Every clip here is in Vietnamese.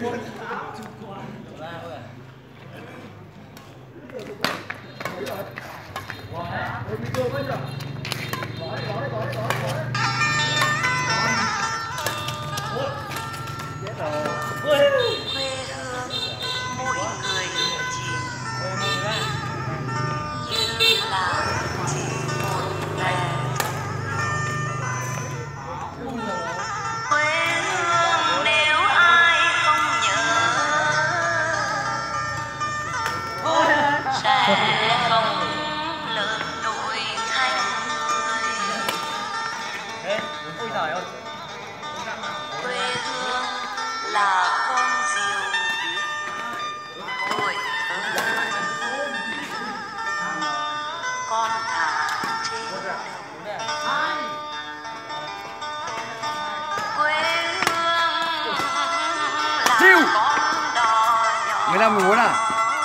muốn à?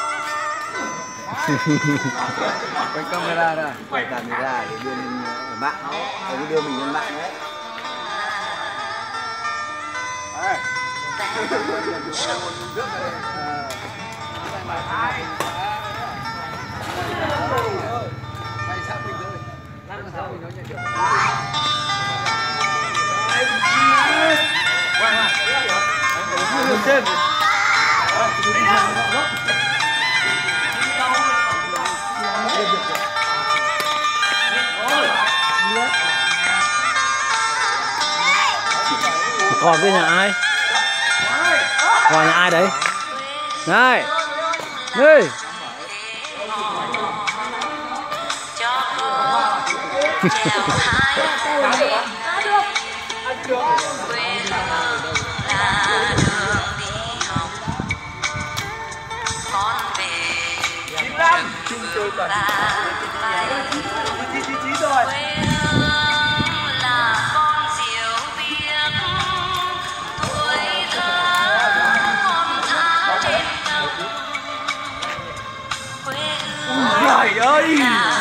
Quay camera ra, quay camera để đưa lên mạng, để đưa mình lên mạng đấy. Mày sao mình thôi, làm sao mình nói chuyện được. Trên. Còn với nhà ai? Còn nhà ai đấy? Này! Ê! Trời ơi!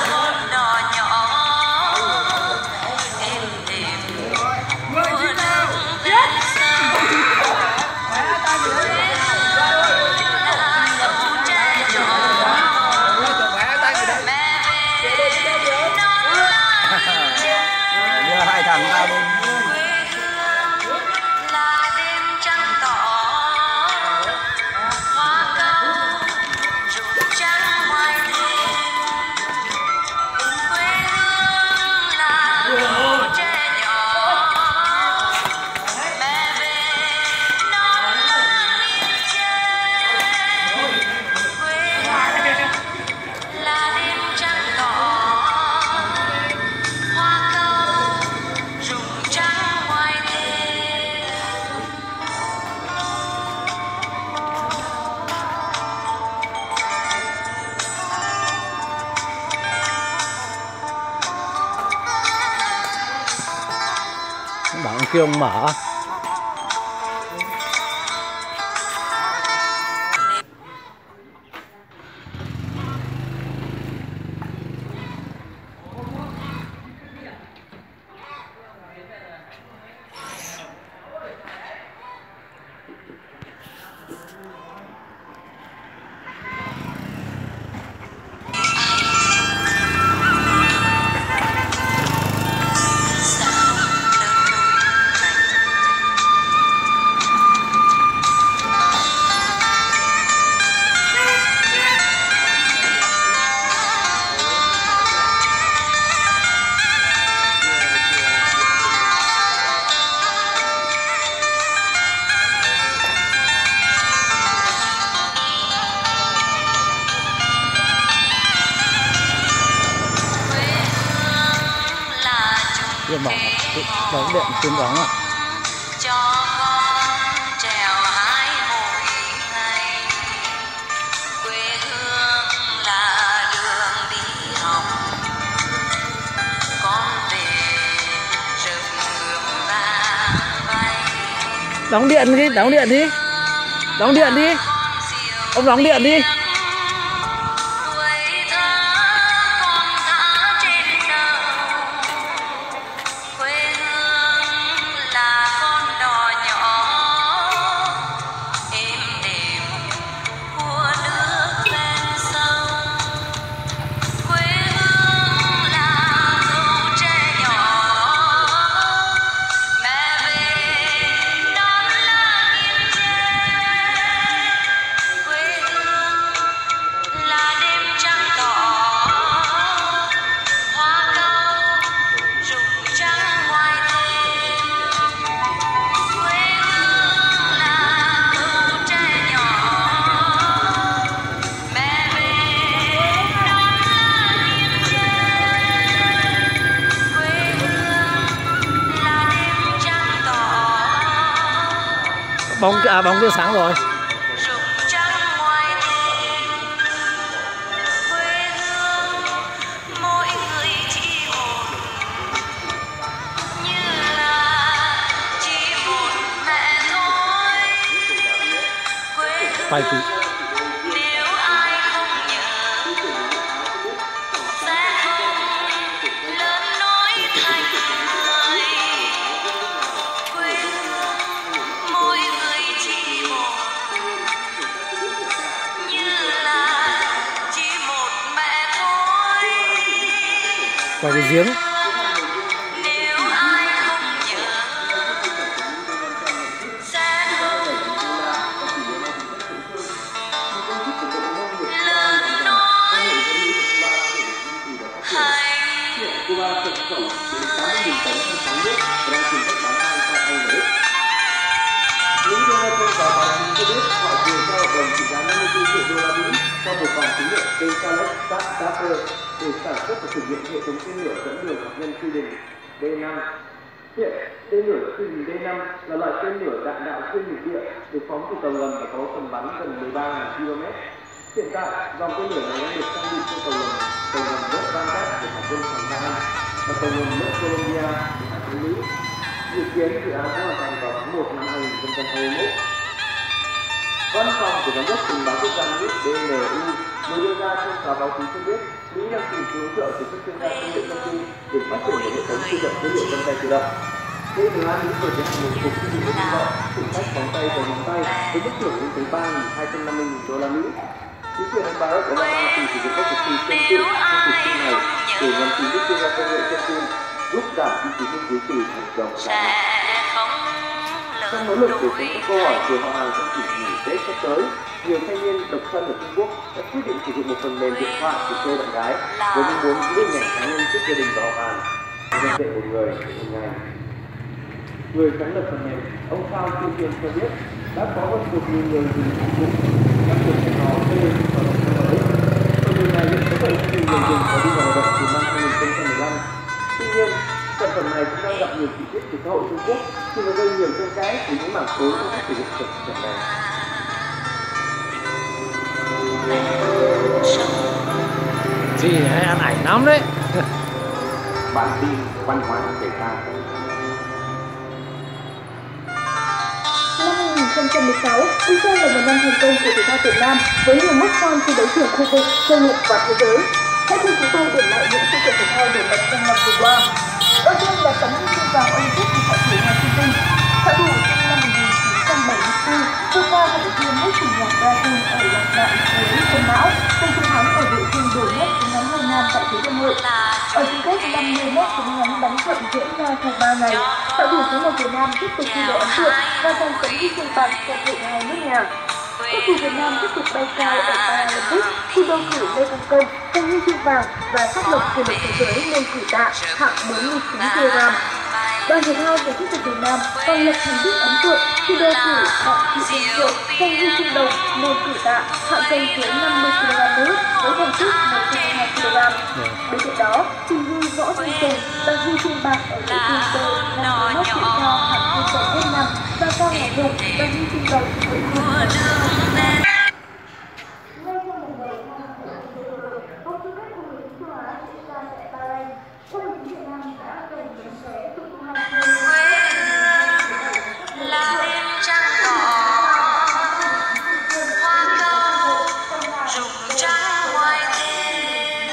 Hai thằng tao lên. Bảo ông kêu ông mở. Điện bỏ đóng điện tuyến bóng à? Cho con trèo hái mỗi ngày, quê hương là đường đi học, con về rừng vàng bay. Đóng điện đi, đóng điện đi, đóng điện đi, ông đóng điện đi. bóng kia sáng rồi. rụng trắng ngoài thềm quê hương, mỗi người chỉ một như là chỉ một mẹ thôi. Quê Phải hương nếu ai không nhớ sẽ không lớn nổi thành người. Quê hương mỗi người chỉ một như là chỉ một mẹ thôi. quay cái giếng. Nếu ai không nhớ sẽ không lớn nổi Những Donald Trump và bà Hillary cho biết họ vừa trao hợp đồng trị giá 54 triệu đô la Mỹ cho một phòng thí nghiệm tên Caleb Starter để sản xuất và thử nghiệm hệ thống tên lửa dẫn đường hạt nhân Phi đình D5. Hiện tên lửa Phi đình D5 là loại tên lửa đạn đạo xuyên lục địa được phóng từ tàu ngầm và có tầm bắn gần 13.000 km. Hiện tại, dòng tên lửa này đang được trang bị trên tàu ngầm West Vanguard của hải quân Hàn Quốc và tàu ngầm West Columbia của hải quân Mỹ. Dự kiến dự án sẽ hoàn thành vào tháng 1 năm 2021. Văn phòng của giám đốc tình báo quốc gia Mỹ DNU mới đưa ra thông cáo báo chí cho biết Mỹ đang tìm kiếm hỗ trợ từ các chuyên gia công nghệ thông tin để phát triển một hệ thống thu thập dữ liệu vân tay tự động. Đây là Mỹ vừa tiến hành một cuộc thi dự hy vọng thử thách móng tay và móng tay với mức thưởng lên tới 3.250.000 đô la Mỹ. Chính quyền ông Barack Obama từng sử dụng các cuộc thi tương tự trong cuộc thi này để nhằm tìm giúp chuyên gia công nghệ thông tin giúp giảm chi phí nghiên cứu từ hoạt động sản trong nỗ lực để tránh các câu hỏi từ họ hàng trong dịp nghỉ Tết sắp tới, nhiều thanh niên độc thân ở Trung Quốc đã quyết định sử dụng một phần mềm điện thoại để thuê bạn gái với mong muốn giữ hình ảnh cá nhân trước gia đình và họ hàng. Nhân tiện một người một ngày. Người sáng lập phần mềm, ông Cao Chu Tiên cho biết đã có hơn 1.000 người dùng sử dụng các cuộc hẹn hò thuê và động theo lợi ích. Phần mềm này hiện có 700.000 người dùng và đi vào hoạt động từ năm 2015. Tuy nhiên, sản phẩm này cũng đang gặp nhiều chỉ trích từ xã hội Trung Quốc khi nó gây nhiều tranh cãi từ những mảng tối trong cách sử dụng sản phẩm này. Chị hay ăn ảnh lắm đấy. Bản tin văn hóa thể thao. Năm 2016 được xem là một năm thành công của thể thao Việt Nam với nhiều mốc son trên đấu trường khu vực, châu lục và thế giới. Hãy cùng chúng tôi điểm lại những sự kiện thể thao nổi bật trong năm vừa qua. Đầu tiên là tấm huy chương vàng Olympic của chạy thủy Hoàng Xuân Vinh. Xạ thủ sinh năm 1974, vượt qua vận động viên nước chủ nhà Brazil ở loạt đạn với cân não, giành chiến thắng ở đội chung đổi nhất với ngắn hơi nam tại Thế vận hội. Ở chung kết 50m với ngắn bắn rộng diễn ra sau 3 ngày, xạ thủ số 1 Việt Nam tiếp tục ghi dấu ấn tượng và giành tấm huy chương vàng cho đội hai nước nhà. Các thủ Việt Nam tiếp tục bay cao ở Paralympic khi bầu cử Lê Văn Công giành huy chương vàng và xác lập kỷ lục thế giới môn cử tạ hạng 49 kg. Đoàn thể thao về tiếp tục Việt Nam còn lập thành tích ấn tượng khi bầu cử Đặng Thị Yên Diệu giành huy chương đồng môn cử tạ hạng cân dưới 50 kg nữ với thành tích 102 kg. Bên cạnh đó, Trình Huy Võ Thanh Tùng giành huy chương bạc ở đội chung cơ 51 tự do hạng cân Việt Nam và Cao Ngọc Hùng giành huy chương đồng với chung là đêm trăng đỏ hoa câu rụng trắng ngoài thềm.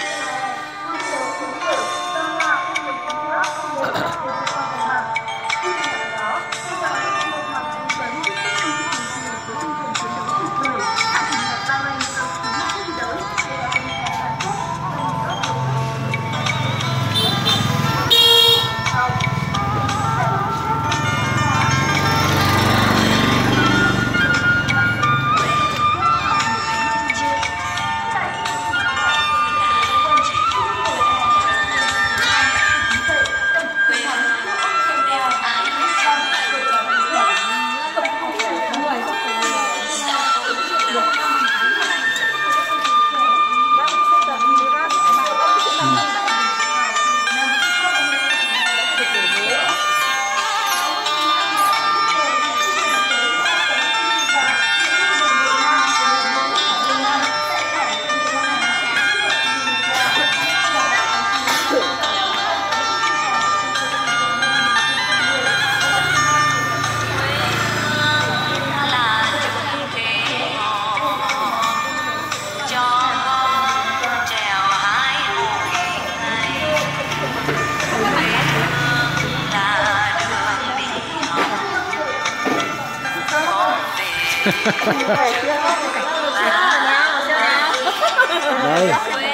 Đây.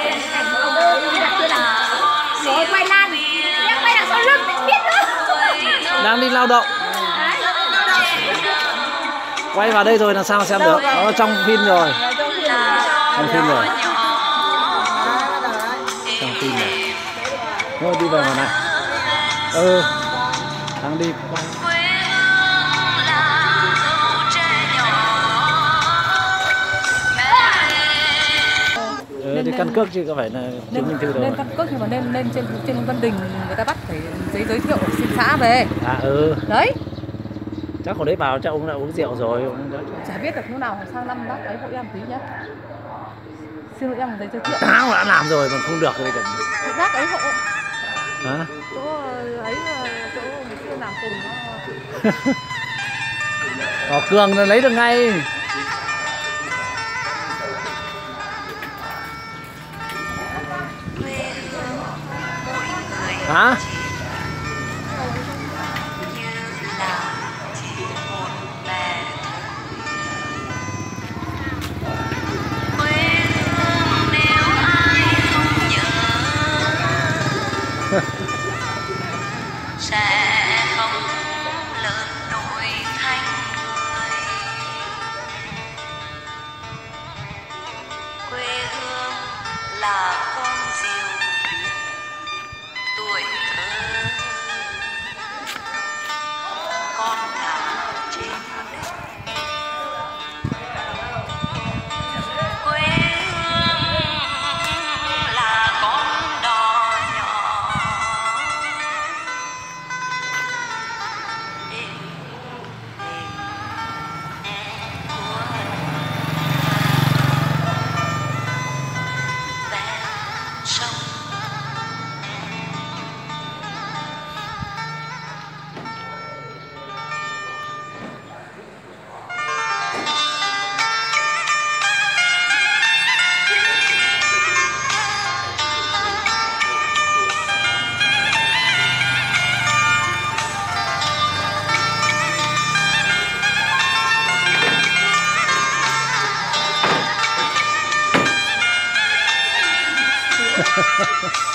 Quay lan, em quay đằng sau lưng biết nữa. Đang đi lao động. Quay vào đây rồi làm sao xem được? Nó trong phim rồi. Trong phim rồi. Trong phim này. Thôi đi về ngoài này. Ừ. Đang đi. Thì căn cước chứ có phải là chứng minh thư đâu. Lên căn cước nhưng mà lên trên Văn Đình người ta bắt phải giấy giới thiệu xin xã về. À ừ. Đấy. Chắc hồi đấy vào chắc ông đã uống rượu rồi. Chả biết được lúc nào sang năm bác ấy hộ em tí nhá. Xin hộ em một giấy giới thiệu. Tao đã làm rồi mà không được bây giờ. Bác ấy hộ. Hả? Chỗ ấy chỗ người xưa làm cùng nó. Có Cường là lấy được ngay. Hả? sẽ không lớn đổi thành người. Quê hương là con diều tuổi thơ, con thả trên đất. Quê hương là con đò nhỏ Ha ha ha.